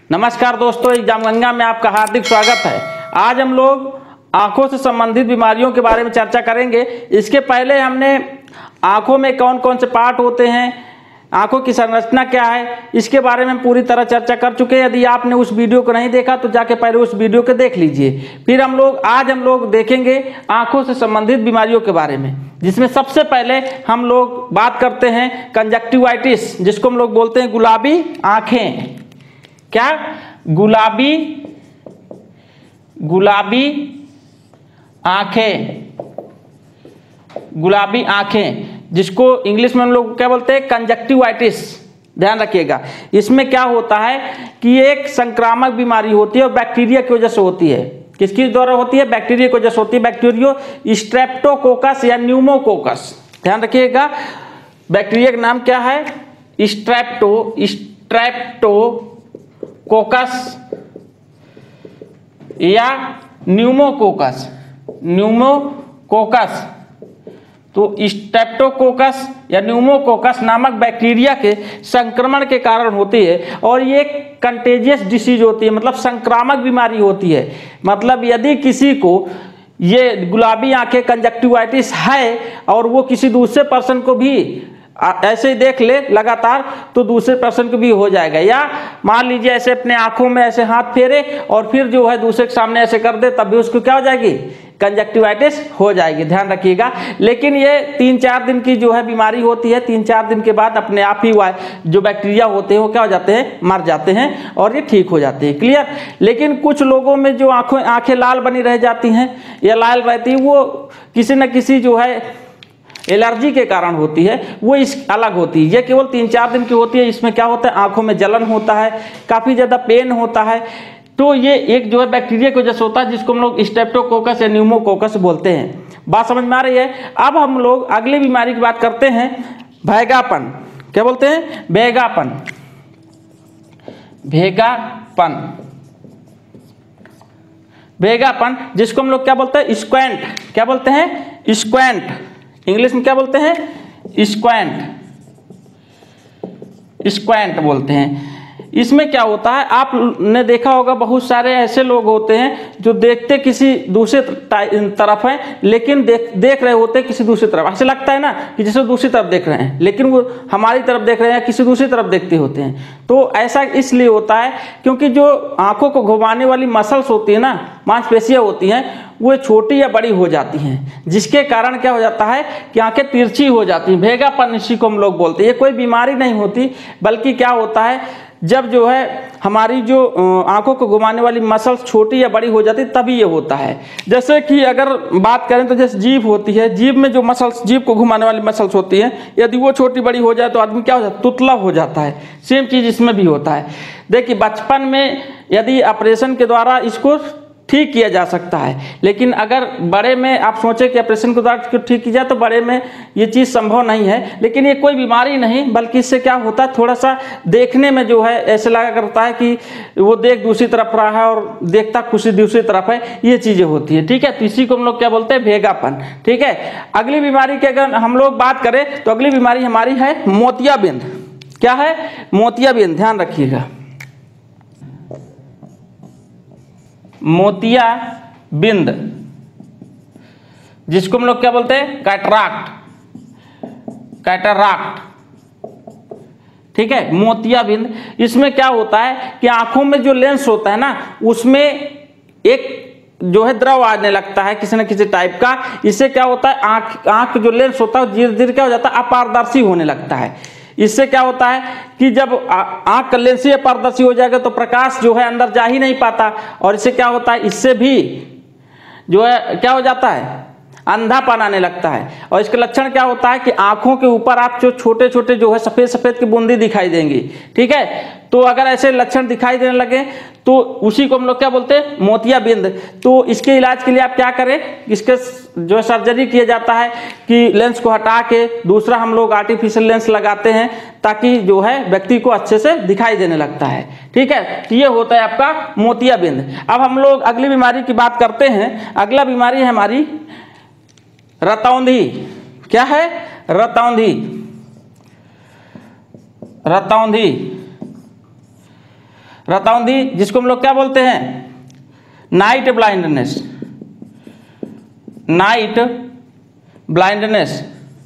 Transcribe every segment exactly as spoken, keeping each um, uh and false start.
नमस्कार दोस्तों, एग्जाम गंगा में आपका हार्दिक स्वागत है। आज हम लोग आंखों से संबंधित बीमारियों के बारे में चर्चा करेंगे। इसके पहले हमने आंखों में कौन कौन से पार्ट होते हैं, आंखों की संरचना क्या है, इसके बारे में पूरी तरह चर्चा कर चुके हैं। यदि आपने उस वीडियो को नहीं देखा तो जाके पहले उस वीडियो को देख लीजिए। फिर हम लोग आज हम लोग देखेंगे आंखों से संबंधित बीमारियों के बारे में, जिसमें सबसे पहले हम लोग बात करते हैं कंजक्टिवाइटिस, जिसको हम लोग बोलते हैं गुलाबी आंखें। क्या? गुलाबी गुलाबी आंखें, गुलाबी आंखें, जिसको इंग्लिश में हम लोग क्या बोलते हैं? कंजक्टिवाइटिस। ध्यान रखिएगा, इसमें क्या होता है कि एक संक्रामक बीमारी होती है और बैक्टीरिया की वजह से होती है। किसकी द्वारा होती है? बैक्टीरिया की वजह से होती है। बैक्टीरियो स्ट्रेप्टोकोकस या न्यूमोकोकस। ध्यान रखिएगा, बैक्टीरिया का नाम क्या है? स्ट्रेप्टो स्ट्रेप्टो कोकस या न्यूमोकोकस न्यूमोकोकस तो स्ट्रेप्टोकोकस या न्यूमोकोकस नामक बैक्टीरिया के संक्रमण के कारण होती है और ये कंटेजियस डिसीज होती है, मतलब संक्रामक बीमारी होती है। मतलब यदि किसी को ये गुलाबी आंखें कंजक्टिवाइटिस है और वो किसी दूसरे पर्सन को भी ऐसे ही देख ले लगातार, तो दूसरे पर्सन को भी हो जाएगा। या मान लीजिए ऐसे अपने आंखों में ऐसे हाथ फेरे और फिर जो है दूसरे के सामने ऐसे कर दे, तब भी उसको क्या हो जाएगी? कंजक्टिवाइटिस हो जाएगी। ध्यान रखिएगा। लेकिन ये तीन चार दिन की जो है बीमारी होती है। तीन चार दिन के बाद अपने आप ही जो बैक्टीरिया होते हैं वो क्या हो जाते हैं? मर जाते हैं और ये ठीक हो जाते हैं। क्लियर? लेकिन कुछ लोगों में जो आंखों आंखें लाल बनी रह जाती हैं या लाल रहती है, वो किसी न किसी जो है एलर्जी के कारण होती है, वो इस अलग होती है। ये केवल तीन चार दिन की होती है। इसमें क्या होता है? आंखों में जलन होता है, काफ़ी ज़्यादा पेन होता है। तो ये एक जो है बैक्टीरिया की वजह से होता है, जिसको हम लोग स्ट्रेप्टोकोकस या न्यूमोकोकस बोलते हैं। बात समझ में आ रही है? अब हम लोग अगली बीमारी की बात करते हैं, भैगापन। क्या बोलते हैं? भैगापन। भैगापन भैगापन जिसको हम लोग क्या बोलते हैं? स्क्वेंट। क्या बोलते हैं? स्क्वेंट। इंग्लिश में क्या बोलते हैं? स्क्वेंट स्क्वेंट बोलते हैं। इसमें क्या होता है? आपने देखा होगा बहुत सारे ऐसे लोग होते हैं जो देखते किसी दूसरे तरफ हैं, लेकिन देख देख रहे होते हैं किसी दूसरी तरफ। ऐसे लगता है ना कि जैसे दूसरी तरफ देख रहे हैं, लेकिन वो हमारी तरफ देख रहे हैं, किसी दूसरी तरफ देखते होते हैं। तो ऐसा इसलिए होता है क्योंकि जो आंखों को घुमाने वाली मसल्स होती है ना, मांसपेशियां होती हैं, वो छोटी या बड़ी हो जाती हैं, जिसके कारण क्या हो जाता है कि आंखें तिरछी हो जाती हैं। भैगापन इसी को हम लोग बोलते हैं। ये कोई बीमारी नहीं होती, बल्कि क्या होता है, जब जो है हमारी जो आंखों को घुमाने वाली मसल्स छोटी या बड़ी हो जाती है, तभी ये होता है। जैसे कि अगर बात करें तो जैसे जीभ होती है, जीभ में जो मसल्स, जीभ को घुमाने वाली मसल्स होती हैं, यदि वो छोटी बड़ी हो जाए तो आदमी क्या हो जाता है? तुतला हो जाता है। सेम चीज़ इसमें भी होता है। देखिए, बचपन में यदि ऑपरेशन के द्वारा इसको ठीक किया जा सकता है, लेकिन अगर बड़े में आप सोचें कि ऑपरेशन के द्वारा ठीक की जाए, तो बड़े में ये चीज़ संभव नहीं है। लेकिन ये कोई बीमारी नहीं, बल्कि इससे क्या होता है, थोड़ा सा देखने में जो है ऐसे लगा करता है कि वो देख दूसरी तरफ रहा है और देखता किसी दूसरी तरफ है। ये चीज़ें होती है। ठीक है? तो इसी को हम लोग क्या बोलते हैं? भैगापन। ठीक है? अगली बीमारी की अगर हम लोग बात करें तो अगली बीमारी हमारी है मोतियाबिंद। क्या है? मोतियाबिंद। ध्यान रखिएगा, मोतियाबिंद, जिसको हम लोग क्या बोलते हैं? कैटराक्ट। कैटराक्ट। ठीक है? मोतियाबिंद। इसमें क्या होता है कि आंखों में जो लेंस होता है ना, उसमें एक जो है द्रव आने लगता है किसी न किसी टाइप का। इससे क्या होता है, आंख आंख जो लेंस होता है धीरे धीरे क्या हो जाता है? अपारदर्शी होने लगता है। इससे क्या होता है कि जब आंख का लेंस ही अपारदर्शी हो जाएगा तो प्रकाश जो है अंदर जा ही नहीं पाता, और इससे क्या होता है, इससे भी जो है क्या हो जाता है? अंधापन आने लगता है। और इसके लक्षण क्या होता है कि आंखों के ऊपर आप जो छोटे छोटे जो है सफेद सफेद की बूंदी दिखाई देंगी। ठीक है? तो अगर ऐसे लक्षण दिखाई देने लगे तो उसी को हम लोग क्या बोलते हैं? मोतियाबिंद। तो इसके इलाज के लिए आप क्या करें, इसके जो सर्जरी किया जाता है कि लेंस को हटा के दूसरा हम लोग आर्टिफिशियल लेंस लगाते हैं, ताकि जो है व्यक्ति को अच्छे से दिखाई देने लगता है। ठीक है? तो ये होता है आपका मोतियाबिंद। अब हम लोग अगली बीमारी की बात करते हैं। अगला बीमारी है हमारी रतौंधी। क्या है? रतौंधी। रतौंधी रतौंधी, जिसको हम लोग क्या बोलते हैं, night blindness, night blindness,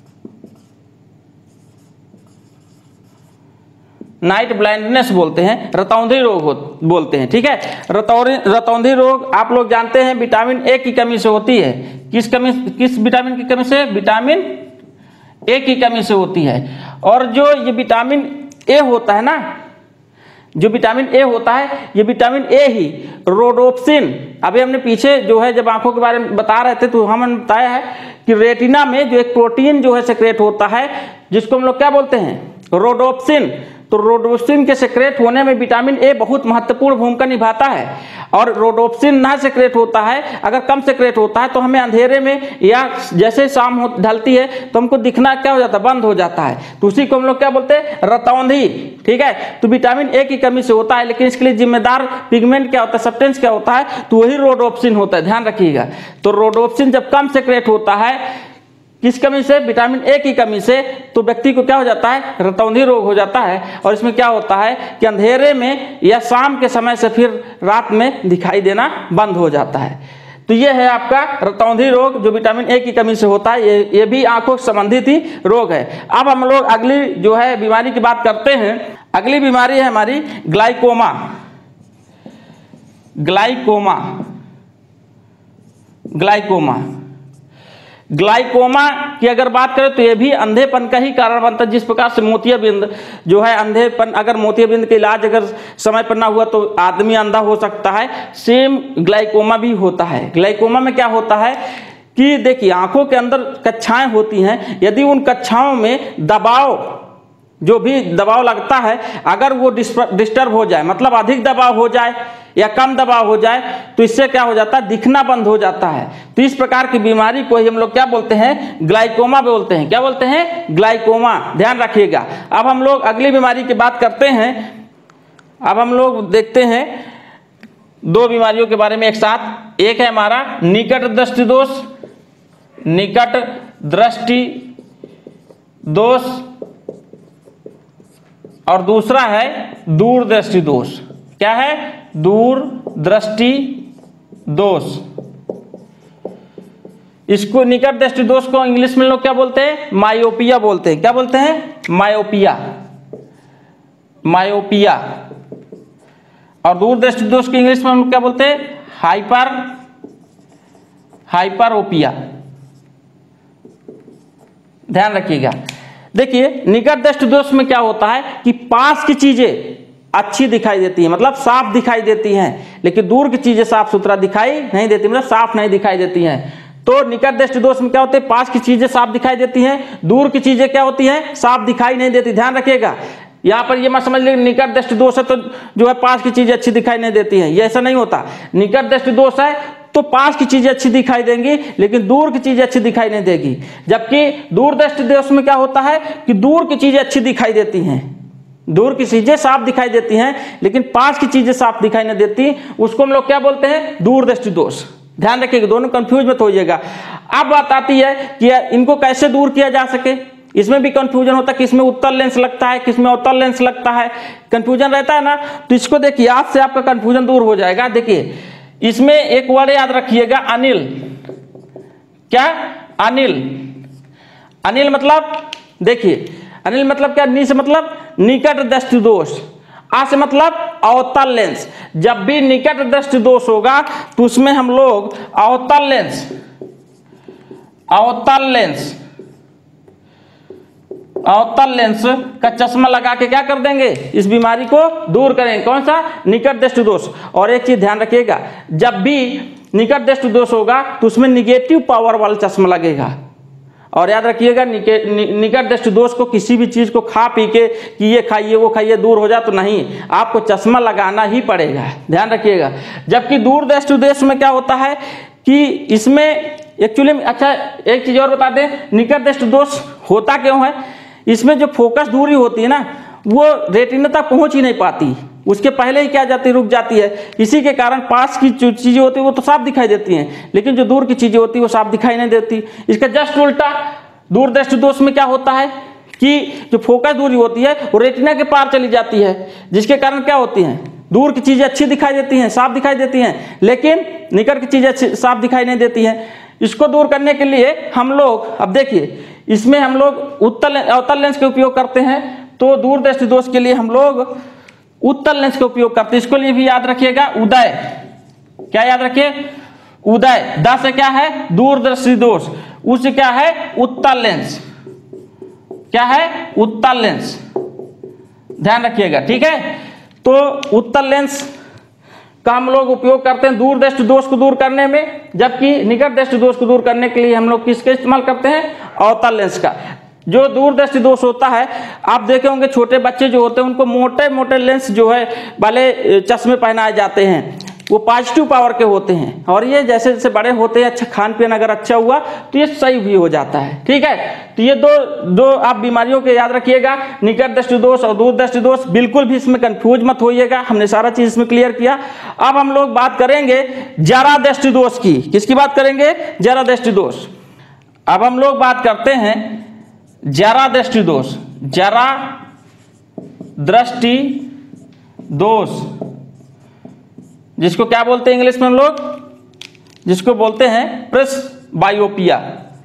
night blindness बोलते हैं, रतौंधी रोग बोलते हैं। ठीक है, रतौंधी रतौंधी रोग आप लोग जानते हैं विटामिन ए की कमी से होती है। किस कमी, किस विटामिन की कमी से? विटामिन ए की कमी से होती है। और जो ये विटामिन ए होता है ना, जो विटामिन ए होता है, ये विटामिन ए ही रोडोप्सिन, अभी हमने पीछे जो है जब आंखों के बारे में बता रहे थे तो हमने बताया है कि रेटिना में जो एक प्रोटीन जो है सेक्रेट होता है, जिसको हम लोग क्या बोलते हैं, रोडोप्सिन। तो रोडोप्सिन के सेक्रेट होने में विटामिन ए बहुत महत्वपूर्ण भूमिका निभाता है। और रोडोप्सिन ना सेक्रेट होता है, अगर कम सेक्रेट होता है तो हमें अंधेरे में या जैसे शाम हो ढलती है तो हमको दिखना क्या हो जाता है, बंद हो जाता है। तो उसी को हम लोग क्या बोलते हैं, रतौंधी। ठीक है, तो विटामिन ए की कमी से होता है, लेकिन इसके लिए जिम्मेदार पिगमेंट क्या होता है, सब्सटेंस क्या होता है, तो वही रोडोप्सिन होता है, ध्यान रखिएगा। तो रोडोप्सिन जब कम सेक्रेट होता है, किस कमी से, विटामिन ए की कमी से, तो व्यक्ति को क्या हो जाता है, रतौंधी रोग हो जाता है। और इसमें क्या होता है कि अंधेरे में या शाम के समय से फिर रात में दिखाई देना बंद हो जाता है। तो ये है आपका रतौंधी रोग, जो विटामिन ए की कमी से होता है। ये ये भी आंखों से संबंधित ही रोग है। अब हम लोग अगली जो है बीमारी की बात करते हैं। अगली बीमारी है हमारी ग्लाइकोमा। ग्लाइकोमा ग्लाइकोमा ग्लाइकोमा की अगर बात करें तो यह भी अंधेपन का ही कारण बनता है। जिस प्रकार से मोतियाबिंद जो है अंधेपन, अगर मोतियाबिंद का इलाज अगर समय पर ना हुआ तो आदमी अंधा हो सकता है, सेम ग्लाइकोमा भी होता है। ग्लाइकोमा में क्या होता है कि देखिए, आंखों के अंदर कक्षाएं होती हैं, यदि उन कक्षाओं में दबाव, जो भी दबाव लगता है, अगर वो डिस्टर्ब हो जाए, मतलब अधिक दबाव हो जाए या कम दबाव हो जाए, तो इससे क्या हो जाता है, दिखना बंद हो जाता है। तो इस प्रकार की बीमारी को ही हम लोग क्या बोलते हैं, ग्लाइकोमा बोलते हैं। क्या बोलते हैं, ग्लाइकोमा, ध्यान रखिएगा। अब हम लोग अगली बीमारी की बात करते हैं। अब हम लोग देखते हैं दो बीमारियों के बारे में एक साथ। एक है हमारा निकट दृष्टि दोष, निकट दृष्टि दोष, और दूसरा है दूर दृष्टि दोष। क्या है, दूर दृष्टि दोष। इसको निकट दृष्टि दोष को इंग्लिश में लोग क्या बोलते हैं, मायोपिया बोलते हैं। क्या बोलते हैं, मायोपिया, मायोपिया। और दूर दृष्टि दोष की इंग्लिश में हम लोग क्या बोलते हैं, हाइपर हाइपरोपिया। ध्यान रखिएगा। देखिए, निकट दृष्टि दोष में क्या होता है कि पास की चीजें अच्छी दिखाई देती हैं, मतलब साफ दिखाई देती हैं, लेकिन दूर की चीजें साफ सुथरा दिखाई नहीं देती, मतलब साफ नहीं दिखाई देती हैं। तो निकट दृष्टि दोष में क्या होते हैं, पास की चीजें साफ दिखाई देती हैं, दूर की चीजें क्या होती हैं, साफ दिखाई नहीं देती। ध्यान रखिएगा, यहाँ पर ये मत समझ लीजिए निकट दृष्टि दोष है तो जो है पास की चीजें अच्छी दिखाई नहीं देती हैं, ये ऐसा नहीं होता। निकट दृष्टि दोष है तो पास की चीजें अच्छी दिखाई देंगी, लेकिन दूर की चीजें अच्छी दिखाई नहीं देगी। जबकि दूर दृष्टि दोष में क्या होता है कि दूर की चीजें अच्छी दिखाई देती हैं, दूर की चीजें साफ दिखाई देती हैं, लेकिन पास की चीजें साफ दिखाई नहीं देती। उसको हम लोग क्या बोलते हैं, दूर दृष्टि दोष। ध्यान रखिएगा, दोनों कंफ्यूज मत होइएगा। अब बात आती है कि इनको कैसे दूर किया जा सके। इसमें भी कंफ्यूजन होता है कि इसमें उत्तल लेंस लगता है, किसमें अवतल लेंस लगता है, कंफ्यूजन रहता है ना। तो इसको देखिए, आज से आपका कंफ्यूजन दूर हो जाएगा। देखिए, इसमें एक वर्ड याद रखिएगा, अनिल। क्या, अनिल। अनिल मतलब, देखिए अनिल मतलब क्या, नी से मतलब निकट दृष्टि दोष, आ से मतलब अवतल लेंस। जब भी निकट दृष्टि दोष होगा तो उसमें हम लोग अवतल लेंस, अवतल लेंस अवतल लेंस का चश्मा लगा के क्या कर देंगे, इस बीमारी को दूर करेंगे। कौन सा, निकट दृष्टि दोष। और एक चीज ध्यान रखिएगा, जब भी निकट दृष्टि दोष होगा तो उसमें निगेटिव पावर वाला चश्मा लगेगा। और याद रखिएगा, निकट दृष्टि दोष को किसी भी चीज को खा पी के कि ये खाइए वो खाइए दूर हो जाए तो नहीं, आपको चश्मा लगाना ही पड़ेगा। ध्यान रखिएगा। जबकि दूर दृष्टि दोष में क्या होता है कि इसमें एक्चुअली, अच्छा एक चीज और बता दें, निकट दृष्टि दोष होता क्यों है, इसमें जो फोकस दूरी होती है ना, वो रेटिना तक पहुंच ही नहीं पाती, उसके पहले ही क्या जाती, रुक जाती है। इसी के कारण पास की जो चीजें होती है वो तो साफ दिखाई देती हैं, लेकिन जो दूर की चीजें होती है वो साफ दिखाई नहीं देती। इसका जस्ट उल्टा दूर दृष्टि दोष में क्या होता है कि जो फोकस दूरी होती है वो रेटिना के पार चली जाती है, जिसके कारण क्या होती है, दूर की चीजें अच्छी दिखाई देती हैं, साफ दिखाई देती हैं, लेकिन निकट की चीजें साफ दिखाई नहीं देती हैं। इसको दूर करने के लिए हम लोग, अब देखिए इसमें हम लोग उत्तल अवतल लेंस का उपयोग करते हैं, तो दूर दृष्टि दोष के लिए हम लोग उत्तल लेंस का उपयोग करते हैं। इसको लिए भी याद रखिएगा उदय, क्या याद रखिए, उदय। द से क्या है, दूरदर्शी दोष, उ से क्या है, उत्तल लेंस, क्या है, उत्तल लेंस, ध्यान रखिएगा, ठीक है। तो उत्तल लेंस का हम लोग उपयोग करते हैं दूर दृष्टि दोष को दूर करने में, जबकि निकट दृष्टि दोष को दूर करने के लिए हम लोग किसका इस्तेमाल करते हैं, अवतल लेंस का। जो दूर दृष्टि दोष होता है, आप देखे होंगे छोटे बच्चे जो होते हैं उनको मोटे मोटे लेंस जो है वाले चश्मे पहनाए जाते हैं, वो पॉजिटिव पावर के होते हैं, और ये जैसे जैसे बड़े होते हैं, अच्छा खान पीन अगर अच्छा हुआ तो ये सही भी हो जाता है, ठीक है। तो ये दो दो आप बीमारियों के याद रखिएगा, निकट दृष्टि दोष और दूर दृष्टि दोष। बिल्कुल भी इसमें कंफ्यूज मत होइएगा, हमने सारा चीज इसमें क्लियर किया। अब हम लोग बात करेंगे जरा दृष्टि दोष की। किसकी बात करेंगे, जरा दृष्टि दोष। अब हम लोग बात करते हैं जरा दृष्टि दोष, जरा दृष्टि दोष, जिसको क्या बोलते हैं इंग्लिश में हम लोग, जिसको बोलते हैं प्रेसबायोपिया,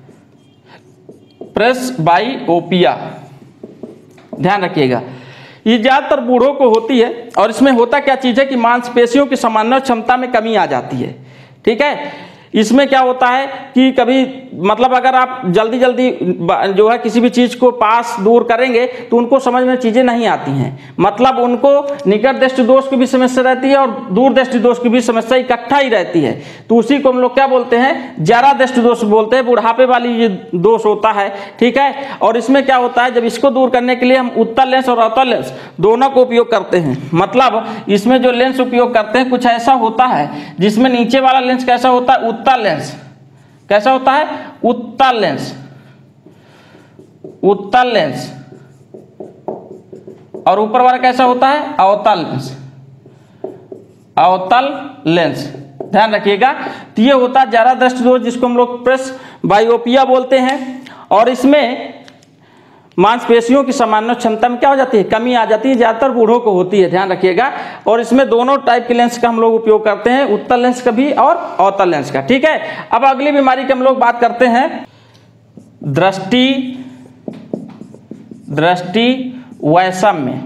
प्रेसबायोपिया, ध्यान रखिएगा। ये ज्यादातर बूढ़ों को होती है, और इसमें होता क्या चीज है कि मांसपेशियों की समन्वय क्षमता में कमी आ जाती है, ठीक है। इसमें क्या होता है कि कभी मतलब अगर आप जल्दी जल्दी जो है किसी भी चीज को पास दूर करेंगे तो उनको समझ में चीजें नहीं आती हैं, मतलब उनको निकट दृष्टि दोष की भी समस्या रहती है और दूर दृष्टि दोष की भी समस्या इकट्ठा ही रहती है। तो उसी को हम लोग क्या बोलते हैं, जरा दृष्टि दोष बोलते हैं, बुढ़ापे वाली ये दोष होता है, ठीक है। और इसमें क्या होता है, जब इसको दूर करने के लिए हम उत्तल लेंस और अवतल लेंस दोनों को उपयोग करते हैं। मतलब इसमें जो लेंस उपयोग करते हैं कुछ ऐसा होता है जिसमें नीचे वाला लेंस कैसा होता है, उत्तल लेंस, कैसा होता है, उत्तल लेंस, उत्तल लेंस, और ऊपर वाला कैसा होता है, अवतल लेंस, अवतल लेंस, ध्यान रखिएगा। तो ये होता है जरा दृष्टि दोष, जिसको हम लोग प्रेसबायोपिया बोलते हैं, और इसमें मांसपेशियों की सामान्य क्षमता में क्या हो जाती है, कमी आ जाती है, ज्यादातर बूढ़ों को होती है, ध्यान रखिएगा। और इसमें दोनों टाइप के लेंस का हम लोग उपयोग करते हैं, उत्तल लेंस का भी और अवतल लेंस का, ठीक है। अब अगली बीमारी की हम लोग बात करते हैं दृष्टि दृष्टि वैषम्य,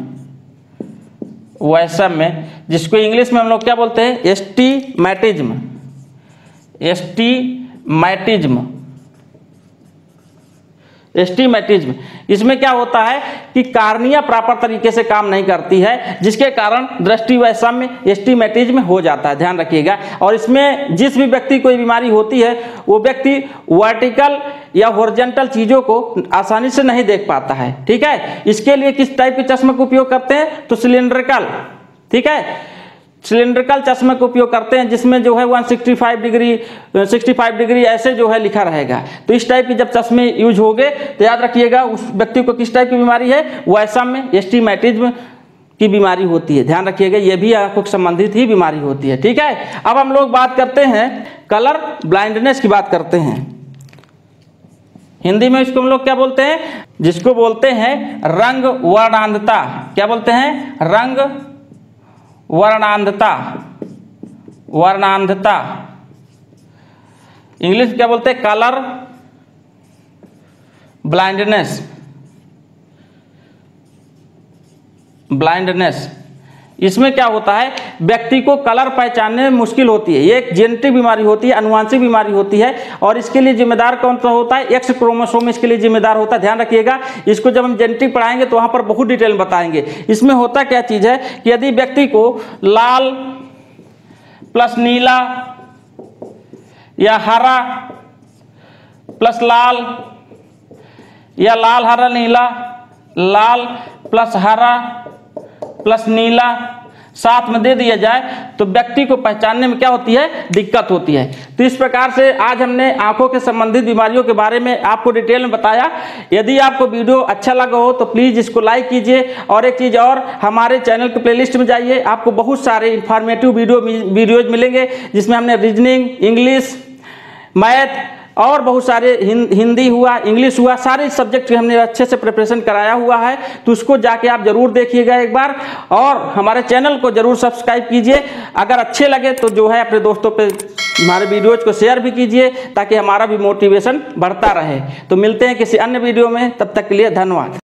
वैषम्य, जिसको इंग्लिश में हम लोग क्या बोलते हैं, एस्टिमैटिज्म, एस्टिमैटिज्म, एस्टिमैटिज्म। इसमें क्या होता है कि कार्निया प्रॉपर तरीके से काम नहीं करती है, जिसके कारण दृष्टि वैषम्य, एस्टिमैटिज्म हो जाता है, ध्यान रखिएगा। और इसमें जिस भी व्यक्ति को बीमारी होती है वो व्यक्ति वर्टिकल या हॉरिजॉन्टल चीजों को आसानी से नहीं देख पाता है, ठीक है। इसके लिए किस टाइप के चश्मे का उपयोग करते हैं, तो सिलिंड्रिकल, ठीक है, सिलिंड्रिकल चश्मे का उपयोग करते हैं, जिसमें जो है एक सौ पैंसठ डिग्री पैंसठ डिग्री ऐसे जो है लिखा रहेगा। तो इस टाइप के जब चश्मे यूज हो गए तो याद रखिएगा उस व्यक्ति को किस टाइप की बीमारी है, वैषम्य, एस्टिमैटिज्म की बीमारी होती है, ध्यान रखिएगा। ये भी आंखों से संबंधित ही बीमारी होती है, ठीक है। अब हम लोग बात करते हैं कलर ब्लाइंडनेस की बात करते हैं। हिंदी में इसको हम लोग क्या बोलते हैं, जिसको बोलते हैं रंग वर्णांधता, क्या बोलते हैं, रंग वर्णांधता, वर्णांधता, इंग्लिश में क्या बोलते हैं, कलर ब्लाइंडनेस, ब्लाइंडनेस। इसमें क्या होता है, व्यक्ति को कलर पहचानने में मुश्किल होती है। ये एक जेनेटिक बीमारी होती है, अनुवांशिक बीमारी होती है, और इसके लिए जिम्मेदार कौन सा होता है, एक्स क्रोमोसोम इसके लिए जिम्मेदार होता है, ध्यान रखिएगा। इसको जब हम जेनेटिक पढ़ाएंगे तो वहां पर बहुत डिटेल में बताएंगे। इसमें होता क्या चीज है कि यदि व्यक्ति को लाल प्लस नीला या हरा प्लस लाल या लाल हरा नीला, लाल प्लस हरा प्लस नीला साथ में दे दिया जाए तो व्यक्ति को पहचानने में क्या होती है, दिक्कत होती है। तो इस प्रकार से आज हमने आंखों के संबंधित बीमारियों के बारे में आपको डिटेल में बताया। यदि आपको वीडियो अच्छा लगा हो तो प्लीज इसको लाइक कीजिए, और एक चीज और, हमारे चैनल के प्लेलिस्ट में जाइए, आपको बहुत सारे इंफॉर्मेटिव वीडियो वीडियोज मिलेंगे, जिसमें हमने रीजनिंग, इंग्लिश, मैथ और बहुत सारे हिंदी हुआ, इंग्लिश हुआ, सारे सब्जेक्ट की हमने अच्छे से प्रिपरेशन कराया हुआ है, तो उसको जाके आप जरूर देखिएगा एक बार, और हमारे चैनल को जरूर सब्सक्राइब कीजिए। अगर अच्छे लगे तो जो है अपने दोस्तों पे हमारे वीडियोज को शेयर भी कीजिए, ताकि हमारा भी मोटिवेशन बढ़ता रहे। तो मिलते हैं किसी अन्य वीडियो में, तब तक के लिए धन्यवाद।